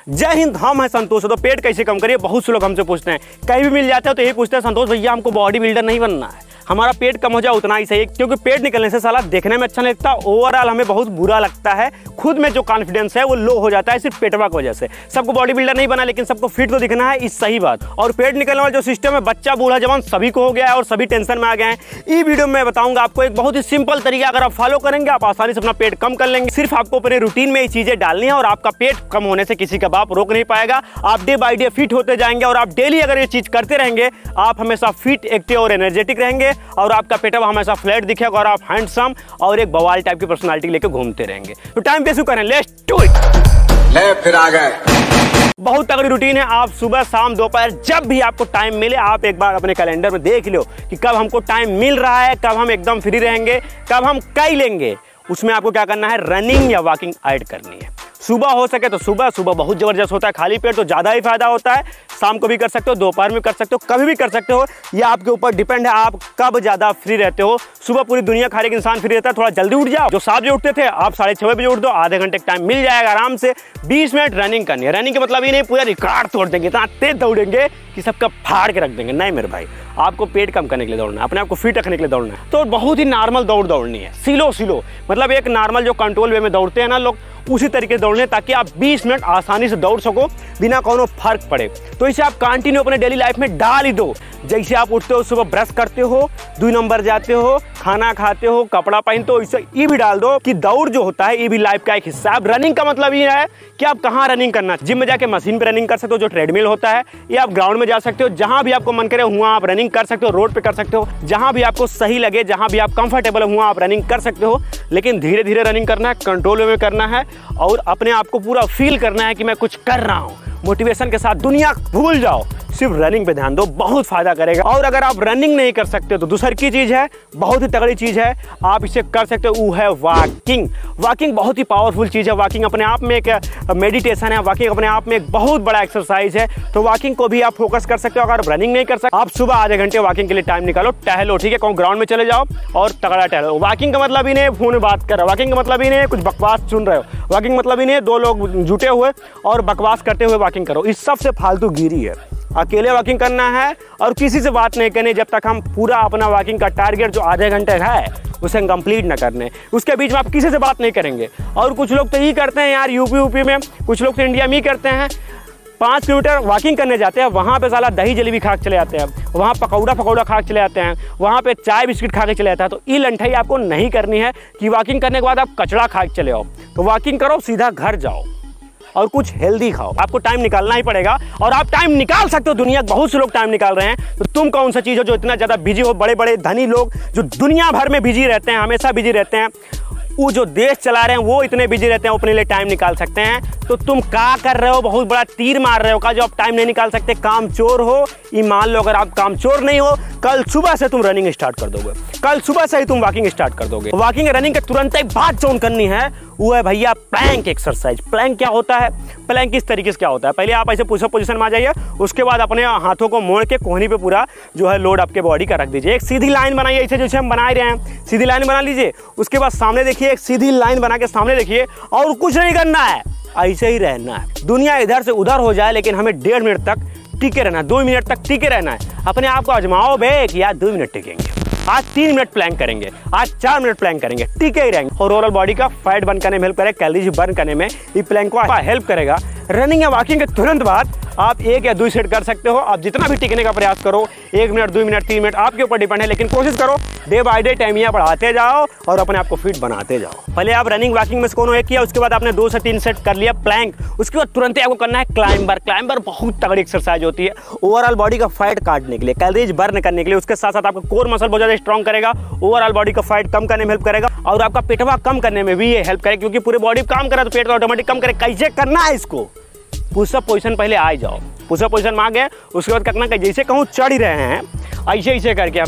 जय हिंद, हम हैं संतोष। तो पेट कैसे कम करिए, बहुत से लोग हमसे पूछते हैं, कहीं भी मिल जाते हो तो यही पूछते हैं, संतोष भैया हमको बॉडी बिल्डर नहीं बनना है, हमारा पेट कम हो जाए उतना ही सही। क्योंकि पेट निकलने से साला देखने में अच्छा नहीं लगता, ओवरऑल हमें बहुत बुरा लगता है, खुद में जो कॉन्फिडेंस है वो लो हो जाता है सिर्फ पेटवा की वजह से। सबको बॉडी बिल्डर नहीं बना, लेकिन सबको फिट तो दिखना है, इस सही बात। और पेट निकलने वाला जो सिस्टम है, बच्चा बूढ़ा जवान सभी को हो गया है और सभी टेंशन में आ गए हैं। इस वीडियो में मैं बताऊंगा आपको एक बहुत ही सिंपल तरीका, अगर आप फॉलो करेंगे आप आसानी से अपना पेट कम कर लेंगे। सिर्फ आपको अपने रूटीन में ये चीजें डालनी है और आपका पेट कम होने से किसी का बाप रोक नहीं पाएगा। आप डे बाय डे फिट होते जाएंगे और आप डेली अगर ये चीज करते रहेंगे, आप हमेशा फिट, एक्टिव और एनर्जेटिक रहेंगे और आपका पेट हमेशा फ्लैट दिखेगा और आप हैंडसम और एक बवाल टाइप की पर्सनालिटी लेके घूमते रहेंगे। तो टाइम पे शुरू करें, लेट्स डू इट। ले फिर आ गए। बहुत तगड़ी रूटीन है। आप सुबह शाम दोपहर जब भी आपको टाइम मिले, आप एक बार अपने कैलेंडर में देख लो कि कब हमको टाइम मिल रहा है, कब हम एकदम फ्री रहेंगे, कब हम कर लेंगे। उसमें आपको क्या करना है, रनिंग या वॉकिंग ऐड करनी है। सुबह हो सके तो सुबह बहुत जबरदस्त होता है, खाली पेट तो ज़्यादा ही फायदा होता है। शाम को भी कर सकते हो, दोपहर में कर सकते हो, कभी भी कर सकते हो, ये आपके ऊपर डिपेंड है आप कब ज़्यादा फ्री रहते हो। सुबह पूरी दुनिया का हर एक इंसान फ्री रहता है, थोड़ा जल्दी उठ जाओ। जो 7 बजे उठते थे आप 6:30 बजे उठ दो, आधे घंटे का टाइम मिल जाएगा आराम से। 20 मिनट रनिंग करनी है। रनिंग का मतलब ये नहीं पूरा रिकॉर्ड तोड़ देंगे, इतना तेज दौड़ेंगे कि सबका फाड़ के रख देंगे, नहीं मेरे भाई। आपको पेट कम करने के लिए दौड़ना है, अपने आप को फिट रखने के लिए दौड़ना है। तो बहुत ही नॉर्मल दौड़नी है, स्लो, मतलब एक नॉर्मल जो कंट्रोल वे में दौड़ते हैं ना लोग, उसी तरीके से दौड़ने, ताकि आप 20 मिनट आसानी से दौड़ सको बिना कोनो फर्क पड़े। तो इसे आप कंटिन्यू अपने डेली लाइफ में डाल ही दो। जैसे आप उठते हो, सुबह ब्रश करते हो, 2 नंबर जाते हो, खाना खाते हो, कपड़ा पहनते हो, इसे ये भी डाल दो कि दौड़ जो होता है ये भी लाइफ का एक हिस्सा है। रनिंग का मतलब ये है कि आप कहाँ रनिंग करना, जिम में जाके मशीन पे रनिंग कर सकते हो जो ट्रेडमिल होता है, या आप ग्राउंड में जा सकते हो, जहाँ भी आपको मन करे वहाँ आप रनिंग कर सकते हो, रोड पे कर सकते हो, जहाँ भी आपको सही लगे, जहाँ भी आप कंफर्टेबल हो वहाँ आप रनिंग कर सकते हो। लेकिन धीरे धीरे रनिंग करना है, कंट्रोल में करना है और अपने आप को पूरा फील करना है कि मैं कुछ कर रहा हूँ। मोटिवेशन के साथ दुनिया भूल जाओ, सिर्फ रनिंग पे ध्यान दो, बहुत फायदा करेगा। और अगर आप रनिंग नहीं कर सकते तो दूसरी की चीज है, बहुत ही तगड़ी चीज है, आप इसे कर सकते हो, वो है वॉकिंग। वॉकिंग बहुत ही पावरफुल चीज है। वॉकिंग अपने आप में एक मेडिटेशन है, वॉकिंग अपने आप में एक बहुत बड़ा एक्सरसाइज है। तो वॉकिंग को भी आप फोकस कर सकते हो। अगर रनिंग नहीं कर सकते, आप सुबह आधे घंटे वॉकिंग के लिए टाइम निकालो, टहलो, ठीक है, कहूँ ग्राउंड में चले जाओ और तगड़ा टहलो। वॉकिंग का मतलब ही नहीं फोन में बात कर रहे हो, वॉकिंग का मतलब ही नहीं कुछ बकवास सुन रहे हो, वॉकिंग मतलब ही नहीं 2 लोग जुटे हुए और बकवास करते हुए वॉकिंग करो। इस सबसे फालतू गिरी है। अकेले वॉकिंग करना है और किसी से बात नहीं करनी जब तक हम पूरा अपना वॉकिंग का टारगेट जो आधे घंटे है उसे कंप्लीट न करने। उसके बीच में आप किसी से बात नहीं करेंगे। और कुछ लोग तो ये करते हैं यार, यूपी में कुछ लोग तो इंडिया में ही करते हैं, 5 किलोमीटर वॉकिंग करने जाते हैं, वहाँ पे साला दही जलेबी खा के चले जाते हैं, वहाँ पकौड़ा खा के चले जाते हैं, वहाँ पे चाय बिस्किट खा के चले जाते हैं। तो ये लंठाई आपको नहीं करनी है कि वॉकिंग करने के बाद आप कचड़ा खा के चले आओ। तो वॉकिंग करो, सीधा घर जाओ और कुछ हेल्दी खाओ। आपको टाइम निकालना ही पड़ेगा और आप टाइम निकाल सकते हो। दुनिया बहुत से लोग टाइम निकाल रहे हैं, तो तुम कौन सा चीज़ हो जो इतना ज़्यादा बिजी हो। बड़े बड़े धनी लोग जो दुनिया भर में बिजी रहते हैं, हमेशा बिजी रहते हैं, वो जो देश चला रहे हैं वो इतने बिजी रहते हैं, अपने लिए टाइम निकाल सकते हैं। तो तुम क्या कर रहे हो, बहुत बड़ा तीर मार रहे हो का जो आप टाइम नहीं निकाल सकते, काम चोर हो। ये मान लो अगर आप काम चोर नहीं हो, कल सुबह से तुम रनिंग स्टार्ट कर दोगे, कल सुबह से ही तुम वॉकिंग स्टार्ट कर दोगे। वॉकिंग रनिंग के तुरंत एक बात जोन करनी है, वो है भैया प्लैंक एक्सरसाइज। प्लैंक क्या होता है, प्लैंक किस तरीके से क्या होता है, पहले आप ऐसे पुशअप पोजीशन में आ जाइए, उसके बाद अपने हाथों को मोड़ के कोहनी पे पूरा जो है लोड आपके बॉडी का रख दीजिए। एक सीधी लाइन बनाइए, ऐसे जैसे हम बना रहे हैं, सीधी लाइन बना लीजिए। उसके बाद सामने देखिए, एक सीधी लाइन बना के सामने देखिए और कुछ नहीं करना है, ऐसे ही रहना है। दुनिया इधर से उधर हो जाए लेकिन हमें 1.5 मिनट तक टिके रहना है, 2 मिनट तक टिके रहना है। अपने आप को आजमाओ बे कि यार 2 मिनट टिकेंगे, आज 3 मिनट प्लैंक करेंगे, आज 4 मिनट प्लैंक करेंगे, टिके ही रहेंगे। और ओवरऑल बॉडी का फैट बर्न करने में हेल्प करेगा, कैलोरीज बर्न करने में ये प्लैंक को हेल्प करेगा। रनिंग या वॉकिंग के तुरंत बाद आप 1 या 2 सेट कर सकते हो। आप जितना भी टिकने का प्रयास करो, 1 मिनट, 2 मिनट, 3 मिनट, आपके ऊपर डिपेंड है, लेकिन कोशिश करो डे बाय डे टाइम यहाँ बढ़ाते जाओ और अपने आप को फिट बनाते जाओ। पहले आप रनिंग वॉकिंग में से कोनो एक किया, उसके बाद आपने 2 से 3 सेट कर लिया प्लैंक, उसके बाद तुरंत आपको करना है क्लाइंबर। क्लाइंबर बहुत तगड़ी एक्सरसाइज होती है ओवरऑल बॉडी का फैट काटने के लिए, कैलोरीज बर्न करने के लिए। उसके साथ साथ आपका कोर मसल बहुत ज़्यादा स्ट्रॉन्ग करेगा, ओवरऑल बॉडी का फैट कम करने में हेल्प करेगा और आपका पेटवा कम करने में भी ये हेल्प करेगा, क्योंकि पूरे बॉडी काम करे तो पेट का ऑटोमेटिक कम करे। कैसे करना है इसको, पुशअप पोजीशन पहले आ जाओ, पुशअप पोजीशन में आ गए, उसके बाद करना कि जैसे कहूँ चढ़ ही रहे हैं, ऐसे करके हमें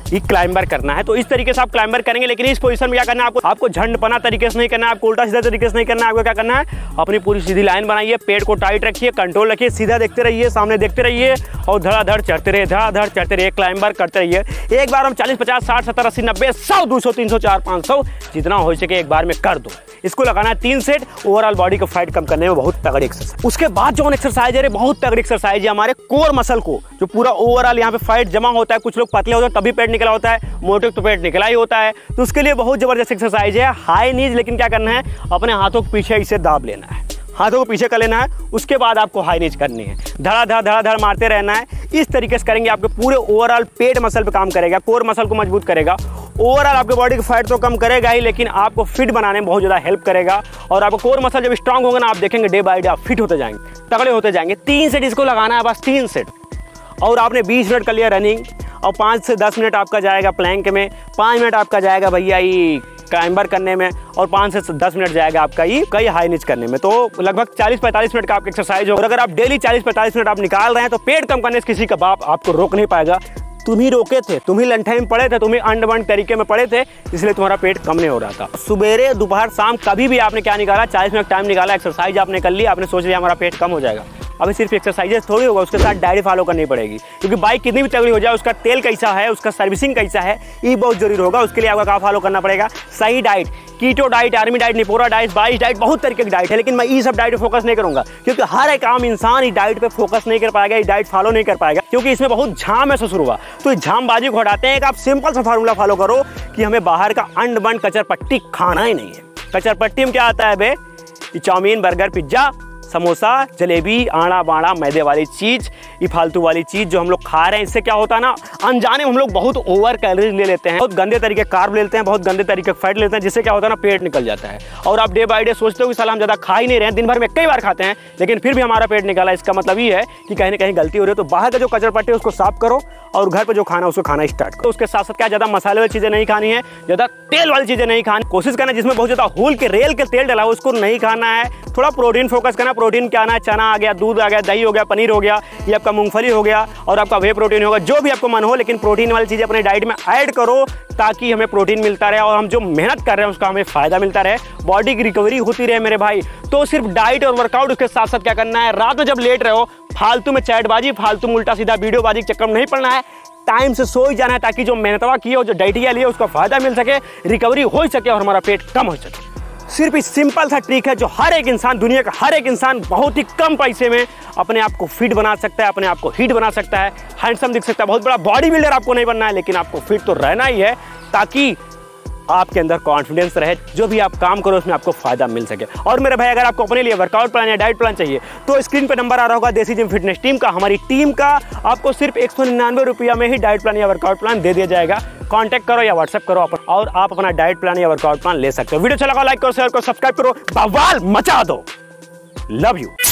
ये क्लाइंबर करना है। तो इस तरीके से आप क्लाइंबर करेंगे, लेकिन इस पोजीशन में क्या करना है आपको झंडपना तरीके से नहीं करना है, आपको उल्टा सीधा तरीके से नहीं करना है। आपको क्या करना है, अपनी पूरी सीधी लाइन बनाइए, पेट को टाइट रखिए, कंट्रोल रखिए, सीधा देखते रहिए, सामने देखते रहिए और धड़ाधड़ चढ़ते रहिए, धड़ाधड़ चढ़ते रहिए, क्लाइंबर करते रहिए। एक बार हम 40, 50, 60, 70, 80, 90, 100, 200, 300, 400, 500 जितना हो सके एक बार में कर दो। इसको लगाना है 3 सेट। ओवरऑल बॉडी को फैट कम करने में बहुत तगड़ी एक्सरसाइज। उसके बाद जो एक्सरसाइज है बहुत तगड़ी एक्सरसाइज है, हमारे कोर मसल को जो पूरा ओवरऑल यहाँ पे फैट जमा होता है। कुछ लोग पतले होते हैं तभी पेट निकला होता है, मोटे तो पेट निकला ही होता है। तो उसके लिए बहुत जबरदस्त एक्सरसाइज है, हाई नीज। लेकिन क्या करना है, अपने हाथों के पीछे इसे दाब लेना है, हाथों को पीछे कर लेना है। उसके बाद आपको हाई नीज करनी है, धड़ाधड़ मारते रहना है। इस तरीके से करेंगे आपके पूरे ओवरऑल पेट मसल पे काम करेगा, कोर मसल को मजबूत करेगा। ओवरऑल आपके बॉडी का फैट तो कम करेगा ही, लेकिन आपको फिट बनाने में बहुत ज़्यादा हेल्प करेगा। और आपको कोर मसल जब स्ट्रांग होगा ना, आप देखेंगे डे बाय डे आप फिट होते जाएंगे, तगड़े होते जाएंगे। 3 सेट इसको लगाना है, बस 3 सेट। और आपने 20 मिनट कर लिया रनिंग, और 5 से 10 मिनट आपका जाएगा प्लैंक में, 5 मिनट आपका जाएगा भैया ये क्लाइंबर करने में, और 5 से 10 मिनट जाएगा आपका ये कई हाई नीच करने में। तो लगभग 40-45 मिनट का आपका एक्सरसाइज हो। और अगर आप डेली 40-45 मिनट आप निकाल रहे हैं तो पेट कम करने से किसी का बाप आपको रोक नहीं पाएगा। तुम ही रोके थे, तुम ही लंठे में पड़े थे, तुम ही अंड बंड तरीके में पड़े थे, इसलिए तुम्हारा पेट कम नहीं हो रहा था। सुबेरे दोपहर शाम कभी भी आपने क्या निकाला, 40 मिनट टाइम निकाला, एक्सरसाइज आपने कर ली, आपने सोच लिया हमारा पेट कम हो जाएगा। अभी सिर्फ एक्सरसाइजेस थोड़ी होगा, उसके साथ डाइट फॉलो करनी पड़ेगी। क्योंकि बाइक कितनी भी तगड़ी हो जाए, उसका तेल कैसा है, उसका सर्विसिंग कैसा है, ये बहुत जरूरी होगा। उसके लिए आपको क्या फॉलो करना पड़ेगा, सही diet, keto diet, army diet, निपोरा डाइट, बाइस डाइट, बहुत तरीके की डाइट है। लेकिन मैं ये सब डाइट पे फोकस नहीं करूंगा, क्योंकि हर एक आम इंसान इस डाइट पे फोकस नहीं कर पाएगा, ये डाइट फॉलो नहीं कर पाएगा, क्योंकि इसमें बहुत झाम है ससुर हुआ। तो इस झामबाजी को हटाते हैं। एक आप सिंपल सा फार्मूला फॉलो करो कि हमें बाहर का अंड बंड कचरपट्टी खाना ही नहीं है। कचरपट्टी में क्या आता है बे, ये chowmein, burger, pizza, samosa, jalebi, आड़ा बाड़ा, मैदे वाली चीज़, ये फालतू वाली चीज़ जो हम लोग खा रहे हैं, इससे क्या होता है ना, अनजाने में हम लोग बहुत ओवर कैलोरीज ले लेते हैं, बहुत गंदे तरीके कार्ब लेते हैं, बहुत गंदे तरीके फैट लेते हैं, जिससे क्या होता है ना, पेट निकल जाता है। और आप डे बाय डे सोचते हो कि साला हम ज़्यादा खा ही नहीं रहे हैं, दिन भर में कई बार खाते हैं, लेकिन फिर भी हमारा पेट निकाला। इसका मतलब ये है कि कहीं ना कहीं गलती हो रही है। तो बाहर का जो कचरपट्टी है उसको साफ करो, और घर पे जो खाना उसको खाना स्टार्ट करो। उसके साथ साथ क्या, ज़्यादा मसाले वाली चीज़ें नहीं खानी है, ज़्यादा तेल वाली चीज़ें नहीं खानी, कोशिश करना जिसमें बहुत ज़्यादा होल के रेल के तेल डला हो उसको नहीं खाना है। थोड़ा प्रोटीन फोकस करना। प्रोटीन क्या आना है, चना आ गया, दूध आ गया, दही हो गया, पनीर हो गया, ये आपका मूंगफली हो गया, और आपका वे प्रोटीन होगा, जो भी आपको मन हो। लेकिन प्रोटीन वाली चीज़ें अपने डाइट में ऐड करो, ताकि हमें प्रोटीन मिलता रहे और हम जो मेहनत कर रहे हैं उसका हमें फायदा मिलता रहे, बॉडी की रिकवरी होती रहे मेरे भाई। तो सिर्फ डाइट और वर्कआउट, उसके साथ साथ क्या करना है, रात में जब लेट रहे हो, फालतू में चैटबाजी, फालतू में उल्टा सीधा वीडियोबाजी के चक्कर में नहीं पड़ना है। टाइम से सो ही जाना है, ताकि जो मेहनतवा की हो, जो डाइटिया लिए, उसका फायदा मिल सके, रिकवरी हो सके और हमारा पेट कम हो सके। सिर्फ इस सिंपल सा ट्रिक है जो हर एक इंसान, दुनिया का हर एक इंसान बहुत ही कम पैसे में अपने आप को फिट बना सकता है, अपने आप को हिट बना सकता है, हैंडसम दिख सकता है। बहुत बड़ा बॉडी बिल्डर आपको नहीं बनना है, लेकिन आपको फिट तो रहना ही है, ताकि आपके अंदर कॉन्फिडेंस रहे, जो भी आप काम करो उसमें आपको फायदा मिल सके। और मेरे भाई, अगर आपको अपने लिए वर्कआउट प्लान या डाइट प्लान चाहिए तो स्क्रीन पे नंबर आ रहा होगा देसी जिम फिटनेस टीम का। हमारी टीम का आपको सिर्फ 199 रुपया में ही डाइट प्लान या वर्कआउट प्लान दे दिया जाएगा। कांटेक्ट करो या व्हाट्सएप करो और आप अपना डाइट प्लान या वर्कआउट प्लान ले सकते हो। वीडियो अच्छा लगा लाइक करो, शेयर करो, सब्सक्राइब करो, बवाल मचा दो। Love you.